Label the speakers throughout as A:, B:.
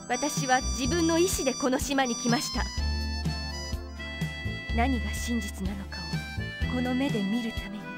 A: 私は自分の意志でこの島に来ました。何が真実なのかをこの目で見るために。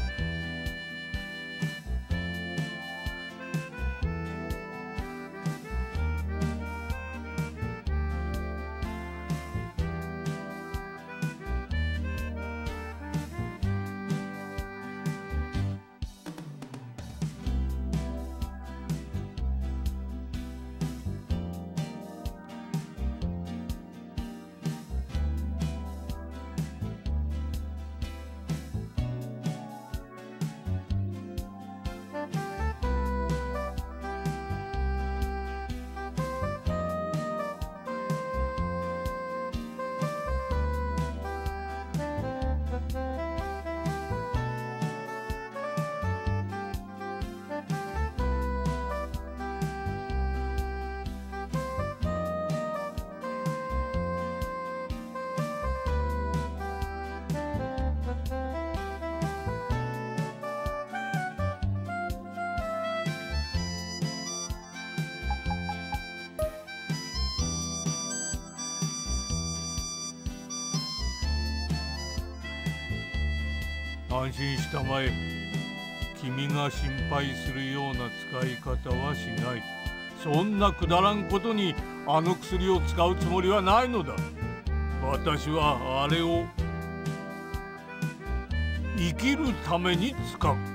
B: 安心したまえ。君が心配するような使い方はしない。そんなくだらんことにあの薬を使うつもりはないのだ。私はあれを生きるために使う。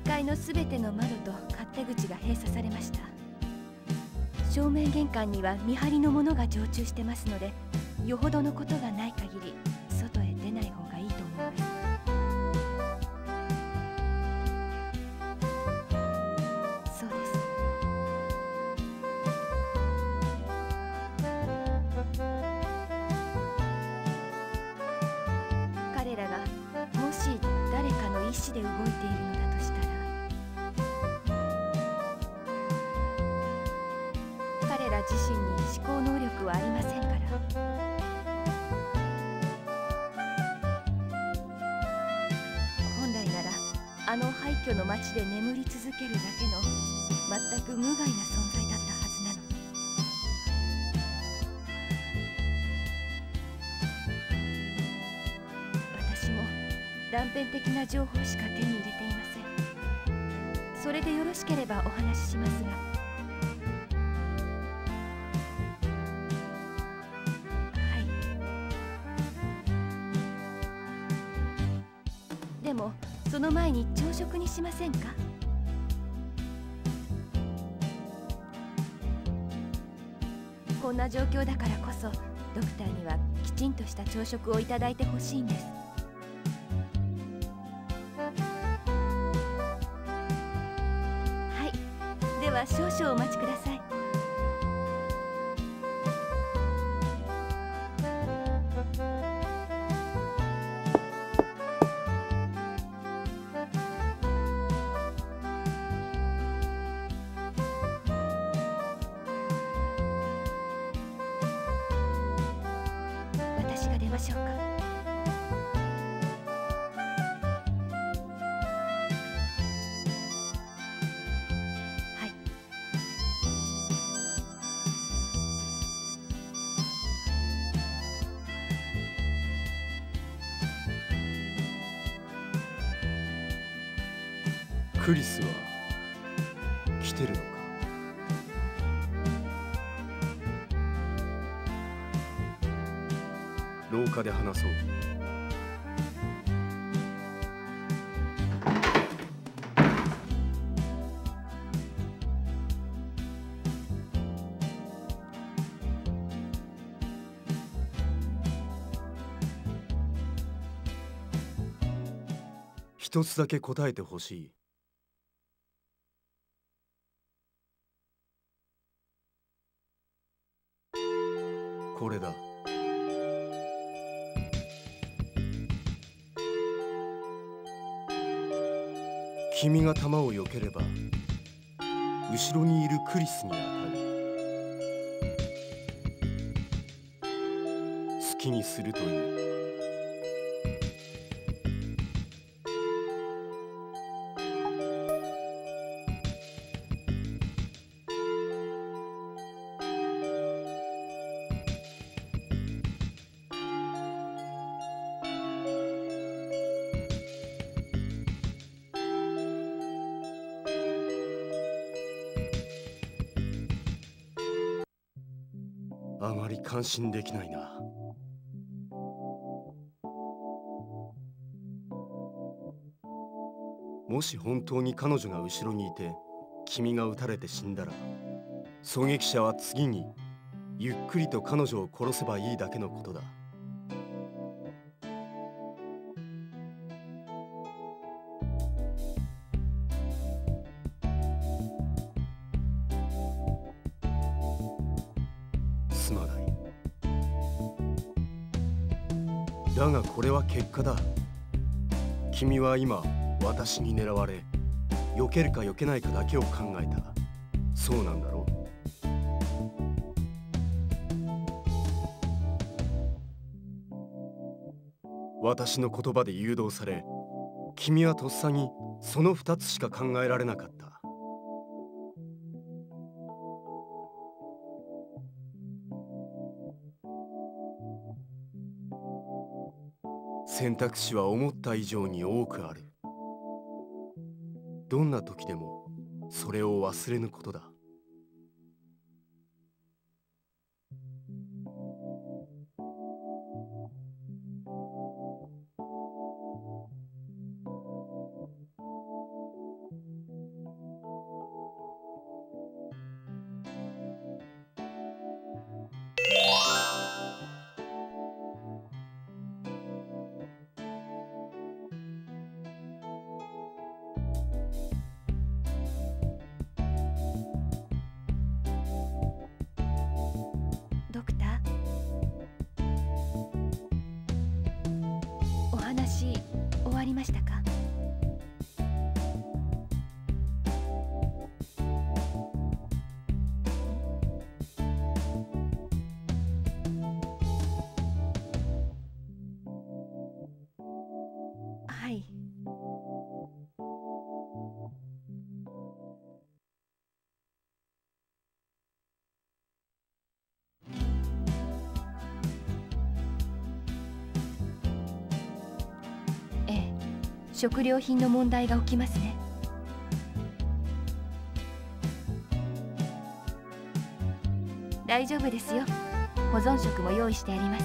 A: 階のすべての窓と勝手口が閉鎖されました。正面玄関には見張りの者が常駐してますので、よほどのことがない限り外へ出ない方がいいと思います。そうです。彼らがもし誰かの意志で動いているのだとしたら、彼ら自身に思考能力はありませんから。本来ならあの廃墟の町で眠り続けるだけの全く無害な存在だったはずなのに。私も断片的な情報しか手に入れていません。それでよろしければお話ししますが。はい。でもその前に朝食にしませんか？こんな状況だからこそドクターにはきちんとした朝食をいただいてほしいんです。はい、では少々お待ちください。私が出ましょうか。はい。
C: クリスは来てるのか？廊下で話そう。一つだけ答えてほしい。これだ。君が弾を避ければ後ろにいるクリスに当たる。好きにするという。あまり感心できないな。もし本当に彼女が後ろにいて君が撃たれて死んだら、狙撃者は次にゆっくりと彼女を殺せばいいだけのことだ。すまない。だがこれは結果だ。君は今私に狙われ、避けるか避けないかだけを考えた。そうなんだろう。私の言葉で誘導され、君はとっさにその2つしか考えられなかった。選択肢は思った以上に多くある。どんな時でもそれを忘れぬことだ。
A: はい。ええ、食料品の問題が起きますね。大丈夫ですよ。保存食も用意してあります。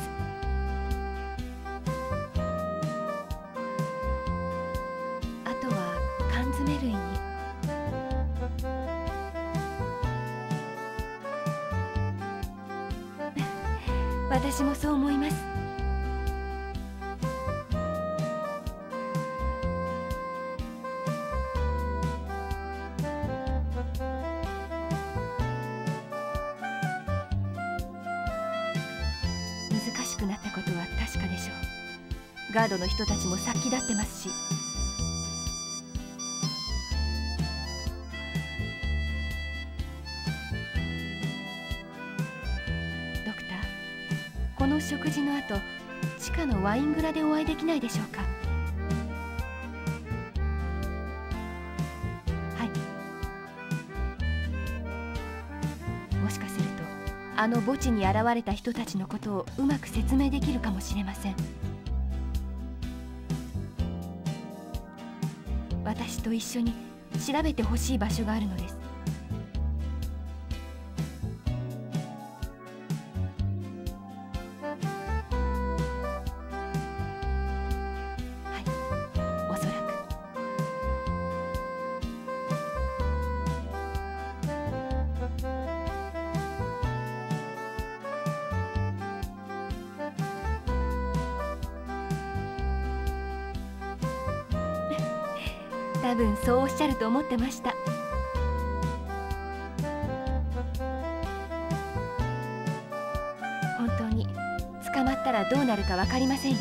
A: あとは缶詰類に。私もそう思います。難しくなったことは確かでしょう。ガードの人たちも殺気立ってますし。ドクター、この食事の後、地下のワイン蔵でお会いできないでしょうか。はい。もしかするとあの墓地に現れた人たちのことをうまく説明できるかもしれません。私と一緒に調べてほしい場所があるのです。はい、おそらく。多分そうおっしゃると思ってました。本当に捕まったらどうなるか分かりませんよ。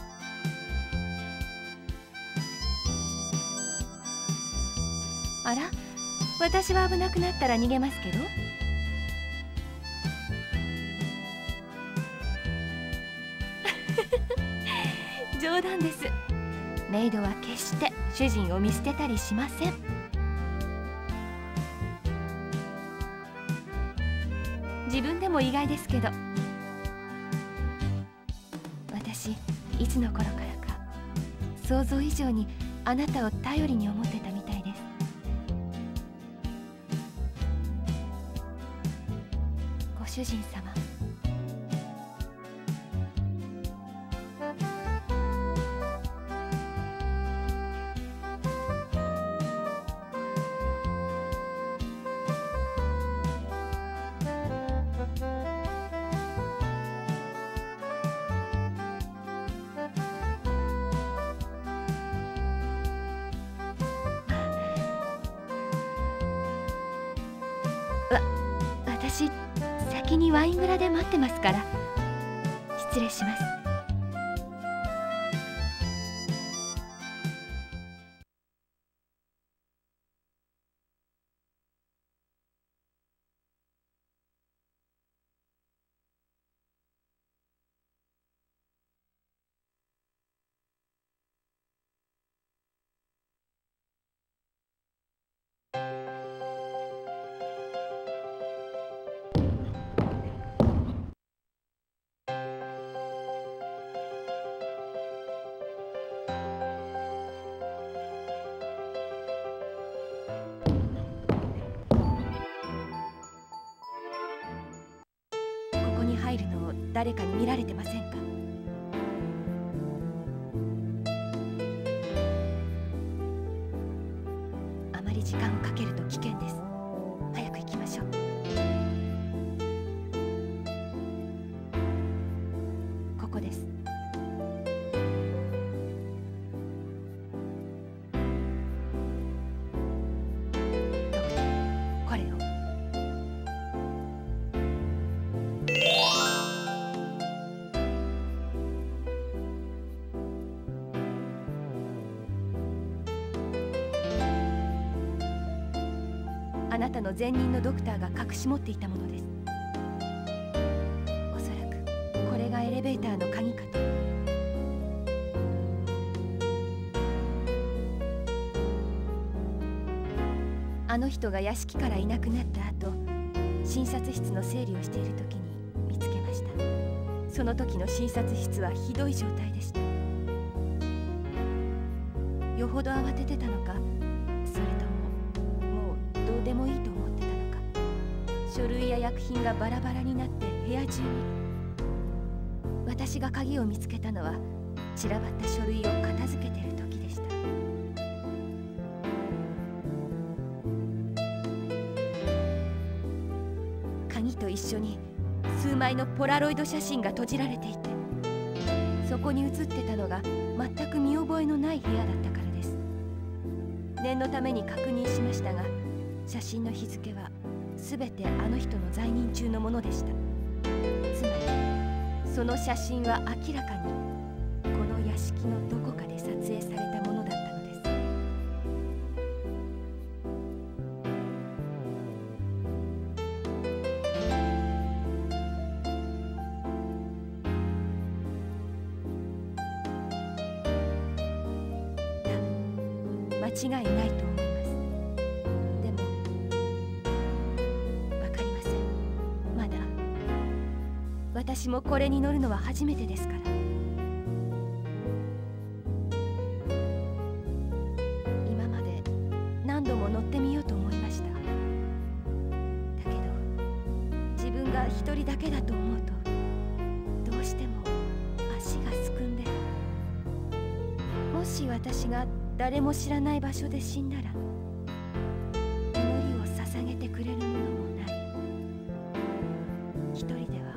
A: あら、私は危なくなったら逃げますけど。冗談です。メイドは決して主人を見捨てたりしません。自分でも意外ですけど、私いつの頃からか想像以上にあなたを頼りに思ってたみたいです。ご主人様、私先にワイン蔵で待ってますから。失礼します。ここに入るのを誰かに見られてませんか？あまり時間をかけると危険です。早く行きましょう。ここです。これを。あなたの前任のドクターが隠し持っていたものです。おそらくこれがエレベーターの鍵かと。 あの人が屋敷からいなくなった後、診察室の整理をしている時に見つけました。その時の診察室はひどい状態でした。よほど慌ててたのか、それとももうどうでもいいと思ってたのか、書類や薬品がバラバラになって部屋中に。私が鍵を見つけたのは散らばった書類を片付けている時でした。鍵と一緒に数枚のポラロイド写真が閉じられていて、そこに写ってたのが全く見覚えのない部屋だったからです。念のために確認しましたが、写真の日付は全てあの人の在任中のものでした。つまりその写真は明らかにこの屋敷のどこかで撮影されたものだったのです。間違いないと思います。でもわかりません。まだ私もこれに乗るのは初めてですから。今まで何度も乗ってみようと思いました。だけど自分が一人だけだと思うとどうしても足がすくんで、もし私が誰も知らない場所で死んだら祈りを捧げてくれるものもない。一人では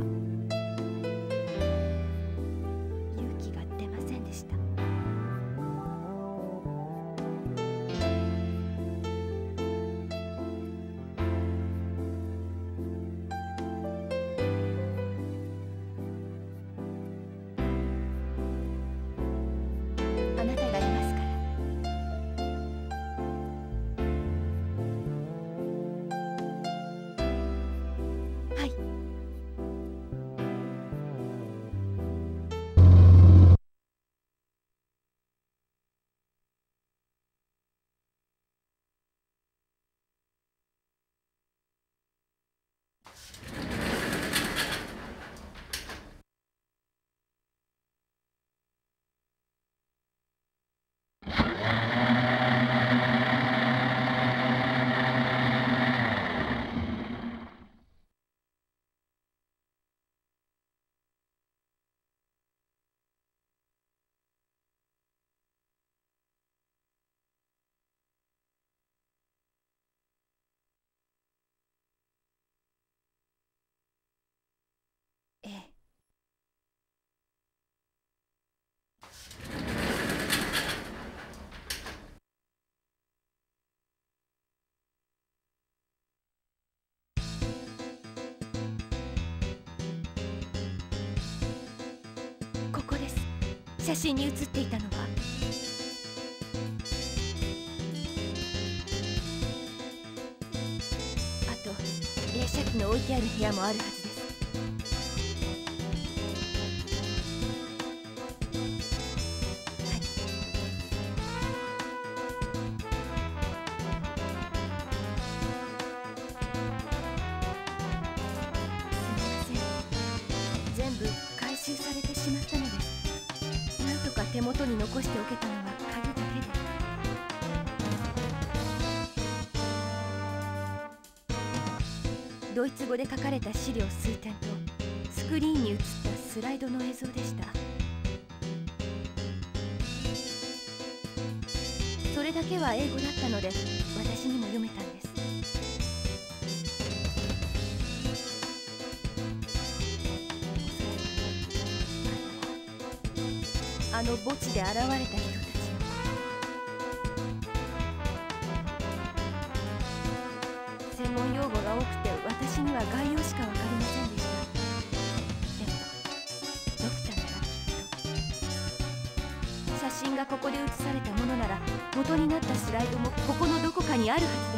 A: 勇気が出ませんでした。あなたがいますから。はい。ええ。ここです。写真に写っていたのは。あと映写機の置いてある部屋もあるはずです。はい。すみません。全部回収されてしまったのです。なんとか手元に残しておけたのは鍵だけで。ドイツ語で書かれた資料数点とスクリーンに映ったスライドの映像でした。それだけは英語だったので私にも読めたんです。あの墓地で現れた人たちの。専門用語が多くて私には概要しか分かりませんでした。でもドクターならきっと写真がここで写されたものなら元になったスライドもここのどこかにあるはずです。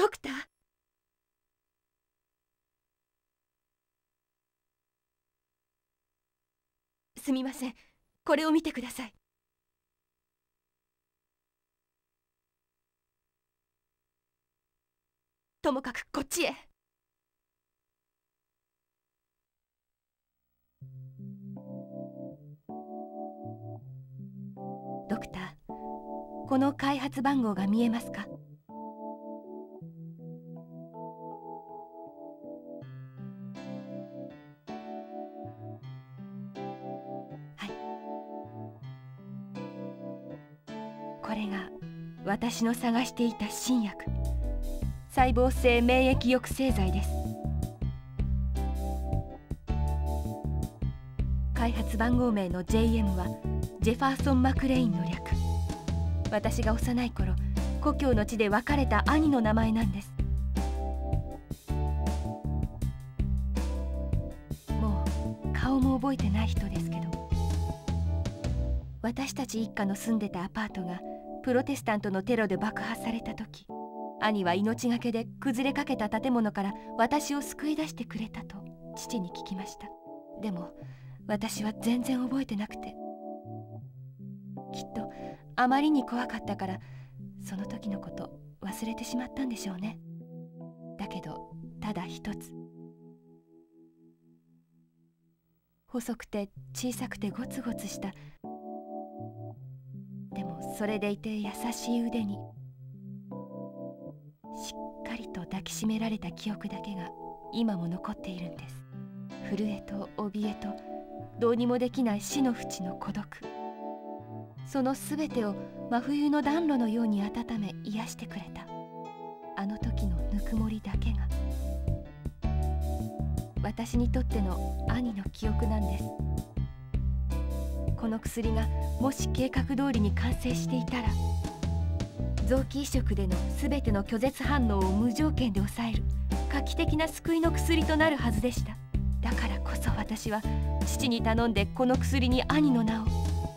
A: ドクター。すみません、これを見てください。ともかくこっちへ。ドクター、この開発番号が見えますか？はい。これが私の探していた新薬、細胞性免疫抑制剤です。開発番号名の JM はジェファーソン・マクレインの略。私が幼い頃、故郷の地で別れた兄の名前なんです。もう顔も覚えてない人ですけど、私たち一家の住んでたアパートがプロテスタントのテロで爆破された時、兄は命がけで崩れかけた建物から私を救い出してくれたと父に聞きました。でも私は全然覚えてなくて、きっとあまりに怖かったからその時のこと忘れてしまったんでしょうね。だけどただ一つ、細くて小さくてゴツゴツした、でもそれでいて優しい腕にしっかりと抱きしめられた記憶だけが今も残っているんです。震えと怯えとどうにもできない死の淵の孤独、そのすべてを真冬の暖炉のように温め癒してくれたあの時のぬくもりだけが私にとっての兄の記憶なんです。この薬がもし計画通りに完成していたら、臓器移植でのすべての拒絶反応を無条件で抑える画期的な救いの薬となるはずでした。だからこそ私は父に頼んでこの薬に兄の名を。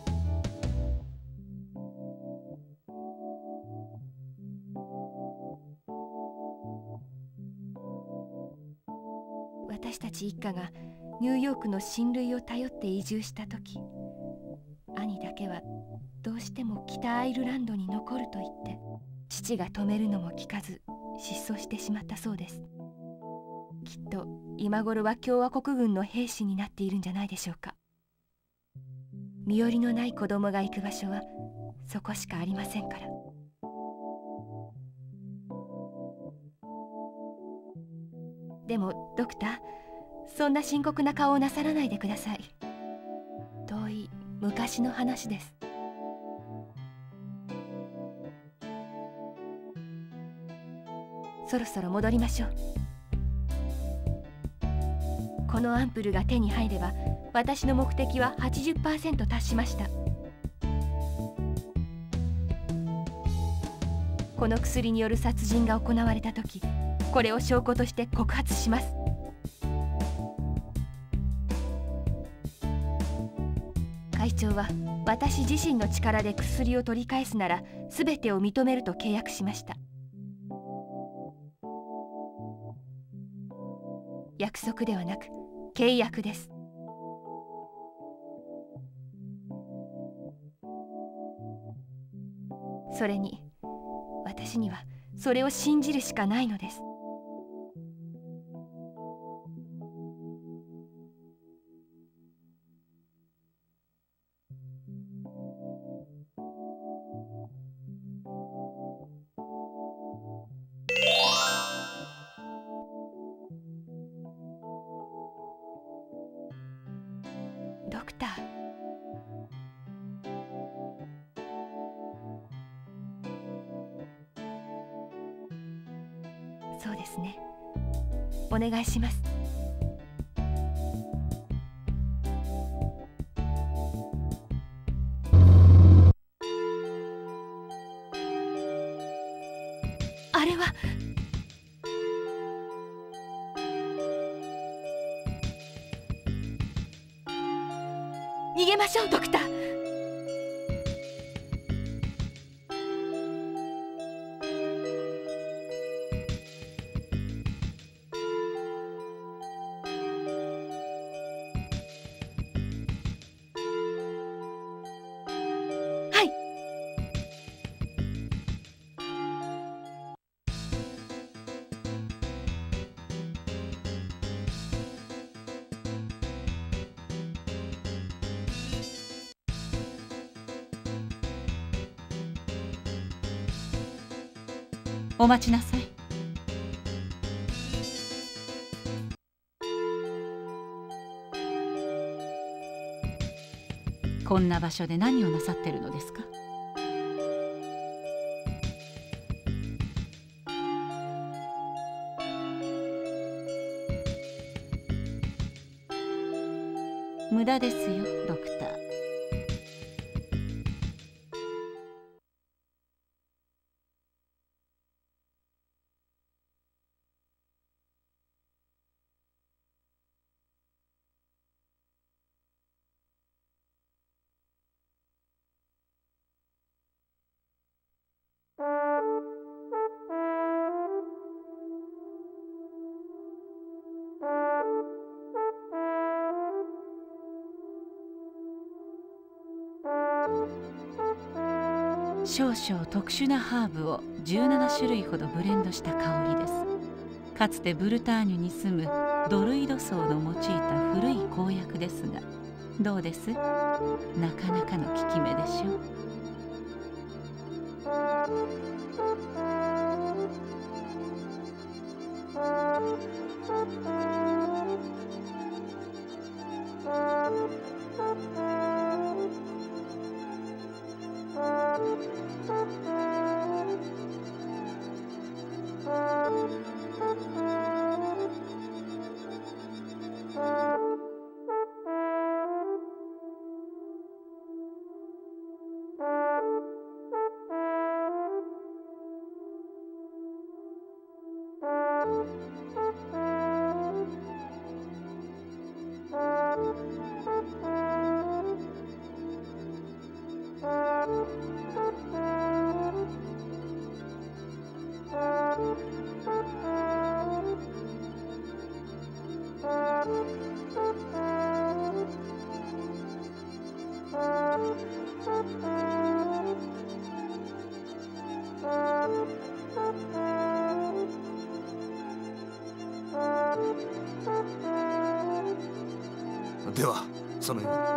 A: 私たち一家がニューヨークの親類を頼って移住した時、兄だけはどうしても北アイルランドに残ると言って、父が止めるのも聞かず失踪してしまったそうです。きっと今頃は共和国軍の兵士になっているんじゃないでしょうか。身寄りのない子供が行く場所はそこしかありませんから。でもドクター、そんな深刻な顔をなさらないでください。遠い昔の話です。そろそろ戻りましょう。このアンプルが手に入れば私の目的は 80% 達しました。この薬による殺人が行われた時、これを証拠として告発します。会長は私自身の力で薬を取り返すなら全てを認めると契約しました。約束ではなく契約です。それに私にはそれを信じるしかないのです。ドクター、そうですね、お願いします。あれは逃げましょう、ドクター。
D: お待ちなさい。こんな場所で何をなさってるのですか？無駄ですよ、ドクター。少々特殊なハーブを17種類ほどブレンドした香りです。かつてブルターニュに住むドルイド僧の用いた古い公約ですが、どうです？なかなかの効き目でしょう。
C: ではそのように。